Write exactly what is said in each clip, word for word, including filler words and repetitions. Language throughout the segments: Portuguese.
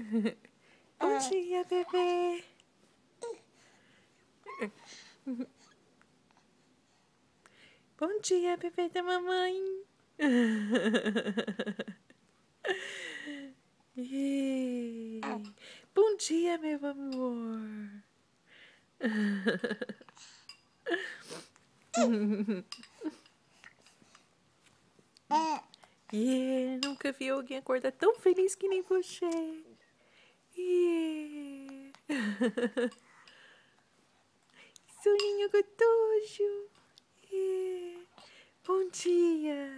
Bom dia, bebê. Bom dia, bebê da mamãe. Bom dia, meu amor. Yeah, nunca vi alguém acordar tão feliz que nem você. Yeah. Soninho gostoso. Yeah. Bom dia.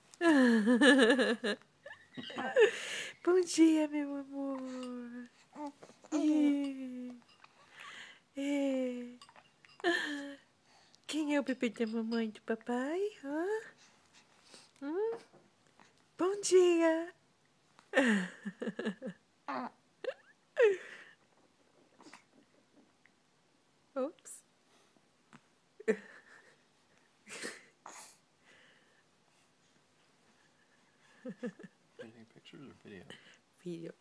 Bom dia, meu amor. Yeah. Yeah. Quem é o bebê da mamãe e do papai? Hã? Hum? Bom dia. Oops. Taking pictures or video? Video.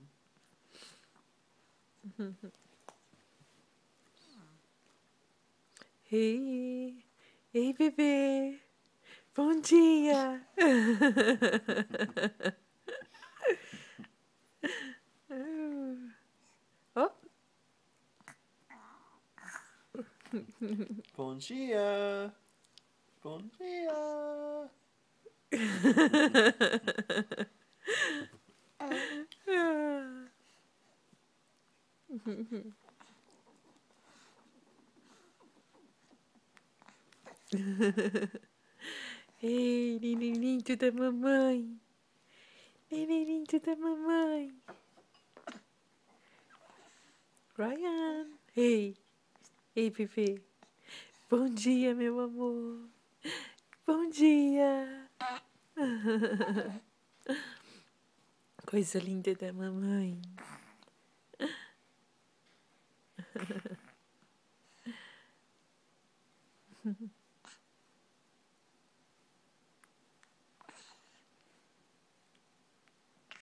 Mm-hmm. Ei, ei, bebê. Bom dia. Oh. Bom dia. Bom dia. Ei, neném da mamãe. Neném da mamãe. Ryan. Ei, ei, bebê. Bom dia, meu amor. Bom dia. Coisa linda da mamãe.